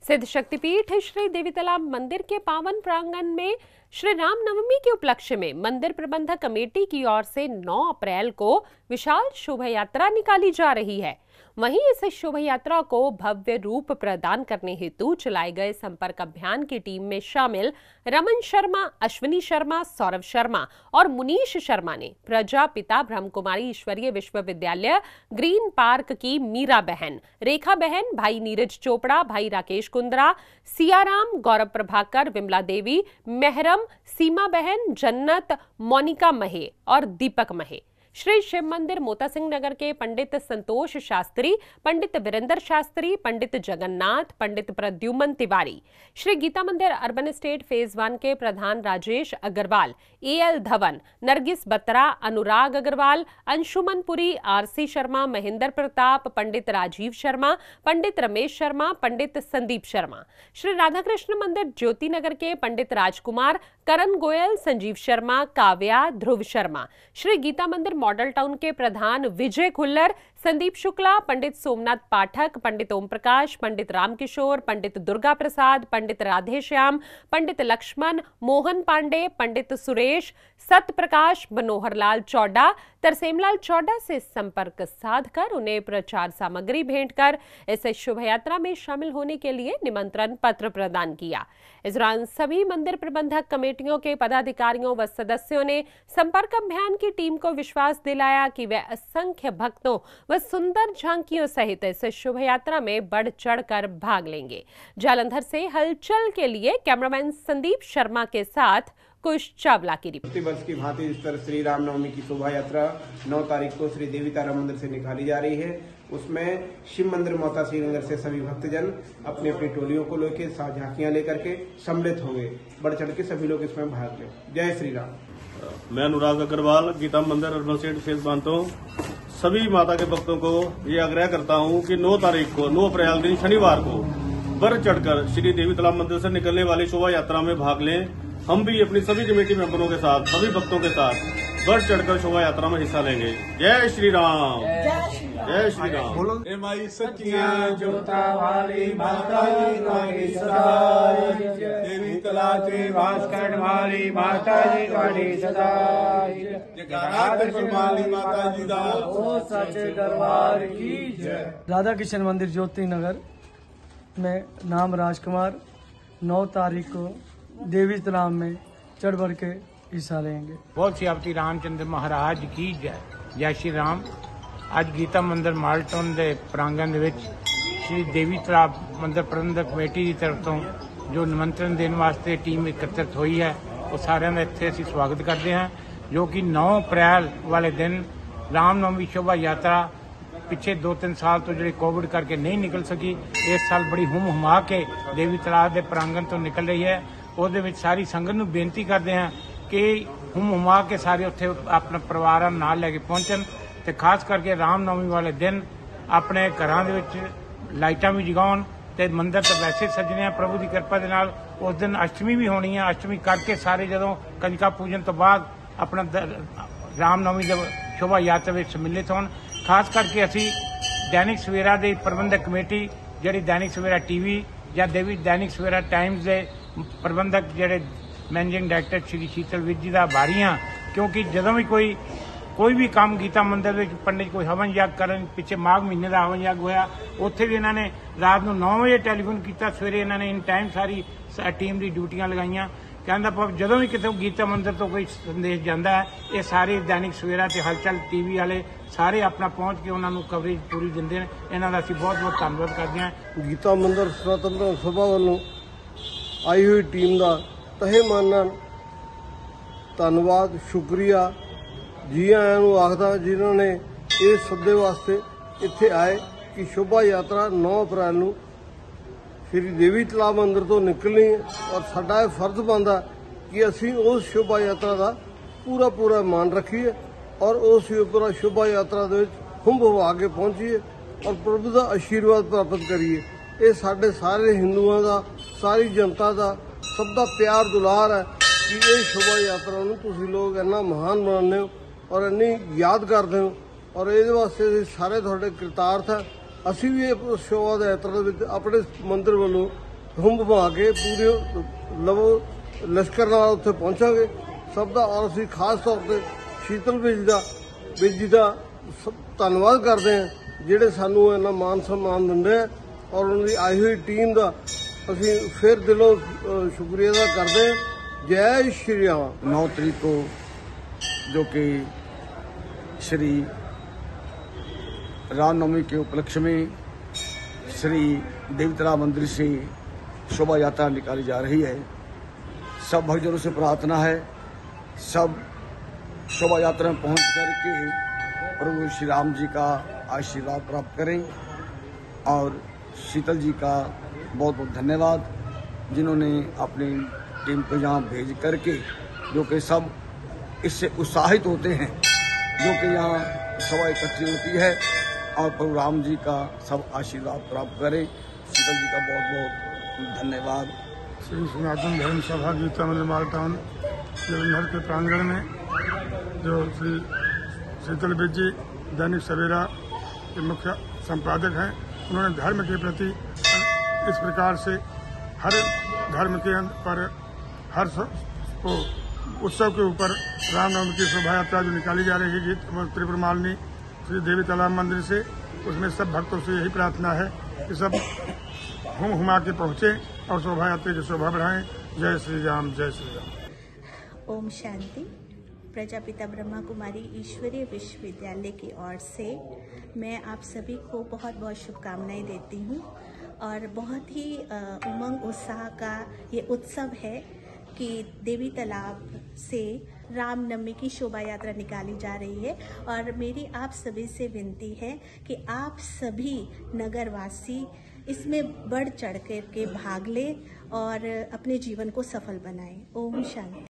सिद्ध शक्तिपीठ श्री देवी तालाब मंदिर के पावन प्रांगण में श्री रामनवमी के उपलक्ष्य में मंदिर प्रबंधक कमेटी की ओर से 9 अप्रैल को विशाल शोभा यात्रा निकाली जा रही है। वहीं इस शोभा यात्रा को भव्य रूप प्रदान करने हेतु चलाए गए संपर्क अभियान की टीम में शामिल रमन शर्मा, अश्विनी शर्मा, सौरभ शर्मा और मुनीश शर्मा ने प्रजापिता ब्रह्मकुमारी ईश्वरीय विश्वविद्यालय ग्रीन पार्क की मीरा बहन, रेखा बहन, भाई नीरज चोपड़ा, भाई राकेश कुंद्रा, सियाराम, गौरव प्रभाकर, विमला देवी, मेहरम, सीमा बहन, जन्नत, मोनिका महे और दीपक महे, श्री शिव मंदिर मोता सिंह नगर के पंडित संतोष शास्त्री, पंडित वीरेंद्र शास्त्री, पंडित जगन्नाथ, पंडित प्रद्युमन तिवारी, श्री गीता मंदिर अर्बन स्टेट फेज 1 के प्रधान राजेश अग्रवाल, एएल धवन, नरगिस बत्रा, अनुराग अग्रवाल, अंशुमन पुरी, आरसी शर्मा, महेंद्र प्रताप, पंडित राजीव शर्मा, पंडित रमेश शर्मा, पंडित संदीप शर्मा, श्री राधाकृष्ण मंदिर ज्योति नगर के पंडित राजकुमार, करण गोयल, संजीव शर्मा, काव्या, ध्रुव शर्मा, श्री गीता मंदिर मॉडल टाउन के प्रधान विजय खुल्लर, संदीप शुक्ला, पंडित सोमनाथ पाठक, पंडित ओम प्रकाश, पंडित रामकिशोर, पंडित दुर्गा प्रसाद, पंडित राधेश्याम, पंडित लक्ष्मण, मोहन पांडे, पंडित सुरेश, सत्य प्रकाश, मनोहर लाल चौड़ा, तरसेमलाल चौड़ा से संपर्क साधकर उन्हें प्रचार सामग्री भेंट कर इस शोभा यात्रा में शामिल होने के लिए निमंत्रण पत्र प्रदान किया। इस दौरान सभी मंदिर प्रबंधक कमेटियों के पदाधिकारियों व सदस्यों ने संपर्क अभियान की टीम को विश्वास दिलाया कि वे असंख्य भक्तों व सुंदर झांकियों सहित इस शोभा यात्रा में बढ़ चढ़कर भाग लेंगे। जालंधर से हलचल के लिए कैमरामैन संदीप शर्मा के साथ कुश चावला की रिपोर्ट। प्रति वर्ष की भांति इस तरह श्री रामनवमी की शोभा यात्रा 9 तारीख को श्री देवी तालाब मंदिर से निकाली जा रही है। उसमें शिव मंदिर मोता सिंह नगर से सभी भक्तजन अपनी अपनी टोलियों को लेकर साथ झांकियां लेकर के सम्मिलित होंगे। बढ़ चढ़ के सभी लोग इसमें भाग लें। जय श्री राम। मैं अनुराग अग्रवाल, गीता मंदिर अर्बन स्टेट फेज 1 सभी माता के भक्तों को ये आग्रह करता हूँ कि 9 तारीख को 9 अप्रैल दिन शनिवार को बढ़ चढ़कर श्री देवी तालाब मंदिर से निकलने वाली शोभा यात्रा में भाग लें। हम भी अपनी सभी कमेटी मेंबरों के साथ, सभी भक्तों के साथ बढ़ चढ़कर शोभा यात्रा में हिस्सा लेंगे। जय श्री राम, जय श्री राम। बोलो माई सच्चियां जोता वाली माता जी देवी तालाब से वास करने वाली माता जी वाली सदा वाली माता जी दा ओ सच्चे दरबार की जय। राधा कृष्ण मंदिर ज्योति नगर में नाम राजकुमार 9 तारीख को देवी तालाब में चढ़ बढ़ के हिस्सा लेंगे। बहुत श्री रामचंद्र महाराज की जय। जय श्री राम। ਅੱਜ ਗੀਤਾ ਮੰਦਿਰ ਮਾਲਟਨ ਦੇ ਪ੍ਰਾਂਗਣ ਦੇ ਵਿੱਚ ਸ਼੍ਰੀ ਦੇਵੀ ਤਾਲਾਬ ਮੰਦਿਰ ਪ੍ਰਬੰਧਕ ਕਮੇਟੀ ਦੀ ਤਰਫ ਤੋਂ ਜੋ ਨਿਮੰਤਰਣ ਦੇਣ ਵਾਸਤੇ ਟੀਮ ਇਕੱਤਰਿਤ ਹੋਈ ਹੈ, ਉਹ ਸਾਰਿਆਂ ਦਾ ਇੱਥੇ ਅਸੀਂ ਸਵਾਗਤ ਕਰਦੇ ਹਾਂ। ਜੋ ਕਿ 9 ਅਪ੍ਰੈਲ ਵਾਲੇ ਦਿਨ ਰਾਮਨਵਮੀ ਸ਼ੋਭਾ ਯਾਤਰਾ ਪਿੱਛੇ 2-3 ਸਾਲ ਤੋਂ ਜਿਹੜੀ ਕੋਵਿਡ ਕਰਕੇ ਨਹੀਂ ਨਿਕਲ ਸਕੀ, ਇਸ ਸਾਲ ਬੜੀ ਹੁਮ ਹੁਮਾ ਕੇ ਦੇਵੀ ਤਾਲਾਬ ਦੇ ਪ੍ਰਾਂਗਣ ਤੋਂ ਨਿਕਲ ਰਹੀ ਹੈ। ਉਹਦੇ ਵਿੱਚ ਸਾਰੀ ਸੰਗਤ ਨੂੰ ਬੇਨਤੀ ਕਰਦੇ ਹਾਂ ਕਿ ਹੁਮ ਹੁਮਾ ਕੇ ਸਾਰੇ ਉੱਥੇ ਆਪਣਾ ਪਰਿਵਾਰਾਂ ਨਾਲ ਲੈ ਕੇ ਪਹੁੰਚਣ ਤੇ ਖਾਸ ਕਰਕੇ ਰਾਮਨਵਮੀ ਵਾਲੇ ਦਿਨ ਆਪਣੇ ਘਰਾਂ ਦੇ ਵਿੱਚ ਲਾਈਟਾਂ ਵੀ ਜਗਾਉਣ ਤੇ ਮੰਦਿਰ ਤਾਂ ਵੈਸੇ ਸਜਣੇ ਆ ਪ੍ਰਭੂ ਦੀ ਕਿਰਪਾ ਦੇ ਨਾਲ। ਉਸ ਦਿਨ ਅਸ਼ਟਮੀ ਵੀ ਹੋਣੀ ਆ। ਅਸ਼ਟਮੀ ਕਰਕੇ ਸਾਰੇ ਜਦੋਂ ਕੰਜਕਾ ਪੂਜਨ ਤੋਂ ਬਾਅਦ ਆਪਣਾ ਰਾਮਨਵਮੀ ਦੇ ਸ਼ੋਭਾ ਯਾਤਰਾ ਵਿੱਚ ਸਮਿਲਿਤ ਹੋਣ। ਖਾਸ ਕਰਕੇ ਅਸੀਂ ਦੈਨਿਕ ਸਵੇਰਾ ਦੇ ਪ੍ਰਬੰਧਕ ਕਮੇਟੀ, ਜਿਹੜੀ ਦੈਨਿਕ ਸਵੇਰਾ ਟੀਵੀ ਜਾਂ ਦੈਨਿਕ ਸਵੇਰਾ ਟਾਈਮਜ਼ ਦੇ ਪ੍ਰਬੰਧਕ ਜਿਹੜੇ ਮੈਨੇਜਿੰਗ ਡਾਇਰੈਕਟਰ ਸ਼੍ਰੀ ਸ਼ੀਤਲ ਵੀਰ ਜੀ ਦਾ ਆਭਾਰੀ ਹਾਂ, ਕਿਉਂਕਿ ਜਦੋਂ ਵੀ ਕੋਈ ਵੀ ਕੰਮ ਗੀਤਾ ਮੰਦਿਰ ਵਿੱਚ ਪੰਡਿਤ ਕੋਈ ਹਵਨ ਯੱਗ ਕਰਨ, ਪਿੱਛੇ ਮਾਘ ਮਹੀਨੇ ਦਾ ਹਵਨ ਯੱਗ ਹੋਇਆ, ਉੱਥੇ ਵੀ ਇਹਨਾਂ ਨੇ ਰਾਤ ਨੂੰ 9 ਵਜੇ ਟੈਲੀਫੋਨ ਕੀਤਾ, ਸਵੇਰੇ ਇਹਨਾਂ ਨੇ ਇਨ ਟਾਈਮ ਸਾਰੀ ਟੀਮ ਦੀ ਡਿਊਟੀਆਂ ਲਗਾਈਆਂ। ਕਹਿੰਦਾ ਪਰ ਜਦੋਂ ਵੀ ਕਿਤੇ ਗੀਤਾ ਮੰਦਿਰ ਤੋਂ ਕੋਈ ਸੰਦੇਸ਼ ਜਾਂਦਾ ਹੈ, ਇਹ ਸਾਰੇ ਦੈਨਿਕ ਸਵੇਰਾ ਤੇ ਹਲਚਲ ਟੀਵੀ ਵਾਲੇ ਸਾਰੇ ਆਪਣਾ ਪਹੁੰਚ ਕੇ ਉਹਨਾਂ ਨੂੰ ਕਵਰੇਜ ਪੂਰੀ ਦਿੰਦੇ ਨੇ। ਇਹਨਾਂ ਦਾ ਅਸੀਂ ਬਹੁਤ ਬਹੁਤ ਧੰਨਵਾਦ ਕਰਦੇ ਹਾਂ। ਗੀਤਾ ਮੰਦਿਰ ਸੁਤੰਤਰ ਸਭਾ ਵੱਲੋਂ ਆਈ ਹੋਈ ਟੀਮ ਦਾ ਤਹਿ ਮਨ ਨਾਲ ਧੰਨਵਾਦ, ਸ਼ੁਕਰੀਆ जी आयां नूं आखदा जिन्हों ने इस सदे वास्ते इत्थे आए कि शोभा यात्रा 9 अप्रैल नूं श्री देवी तालाब मंदिर तो निकलनी है और साडा फर्ज बनता कि असीं उस शोभा यात्रा का पूरा मान रखीए और उस पूरा शोभा यात्रा दे विच हुंब हवा के पहुंचीए और प्रभु का आशीर्वाद प्राप्त करिए। ये साडे सारे हिंदुओं का, सारी जनता का सब का प्यार दुलार है कि ये शोभा यात्रा नूं तुसीं लोग इन्ना महान बनाने हो और इन्नी याद करते हो और ये वास्ते सारे थोड़े कृतार्थ है। असी भी शोभा यात्रा अपने मंदिर वालों ਧੁੰਮ ਭਾ ਕੇ ਪੂਰੇ ਲਸ਼ਕਰ ਨਾਲ ਉੱਥੇ ਪਹੁੰਚਾਂਗੇ। ਸਭ ਦਾ ਔਰ ਅਸੀਂ ਖਾਸ ਤੌਰ ਤੇ ਸ਼ੀਤਲ ਬੇਜੀ ਦਾ ਧੰਨਵਾਦ ਕਰਦੇ ਹਾਂ, ਜਿਹੜੇ ਸਾਨੂੰ ਇੰਨਾ ਮਾਨ ਸਨਮਾਨ ਦਿੰਦੇ ਆ, ਔਰ ਉਹਨਾਂ ਦੀ ਆਈ ਹੋਈ ਟੀਮ ਦਾ ਅਸੀਂ ਫਿਰ दिलों शुक्रिया अदा करते हैं। जय श्री राम। 9 तारीख को जो कि श्री रामनवमी के उपलक्ष्य में श्री देवीतला मंदिर से शोभा यात्रा निकाली जा रही है। सब भक्तजनों से प्रार्थना है सब शोभा यात्रा में पहुंच करके प्रभु श्री राम जी का आशीर्वाद प्राप्त करें। और शीतल जी का बहुत बहुत धन्यवाद, जिन्होंने अपनी टीम को यहाँ भेज करके जो कि सब इससे उत्साहित होते हैं, जो कि यहाँ सभा इकट्ठी होती है और प्रभु राम जी का सब आशीर्वाद प्राप्त करें। शीतल जी का बहुत बहुत धन्यवाद। श्री सनातन धर्म सभा गीता मंदिर मालटाउन जलंधर के प्रांगण में जो श्री शीतल बेजी दैनिक सवेरा के मुख्य संपादक हैं, उन्होंने धर्म के प्रति इस प्रकार से हर धर्म के पर हर उत्सव के ऊपर रामनवमी की शोभा यात्रा जो निकाली जा रही है त्रिपुर मालिनी श्री देवी तालाब मंदिर से, उसमें सब भक्तों से यही प्रार्थना है कि सब हुमा के पहुँचे और शोभा यात्रा की शोभा बढ़ाएं। जय श्री राम, जय श्री राम। ओम शांति। प्रजापिता ब्रह्मा कुमारी ईश्वरीय विश्वविद्यालय की ओर से मैं आप सभी को बहुत बहुत शुभकामनाएं देती हूँ। और बहुत ही उमंग उत्साह का ये उत्सव है कि देवी तालाब से रामनवमी की शोभा यात्रा निकाली जा रही है। और मेरी आप सभी से विनती है कि आप सभी नगरवासी इसमें बढ़ चढ़ कर के भाग लें और अपने जीवन को सफल बनाएं। ओम शांति।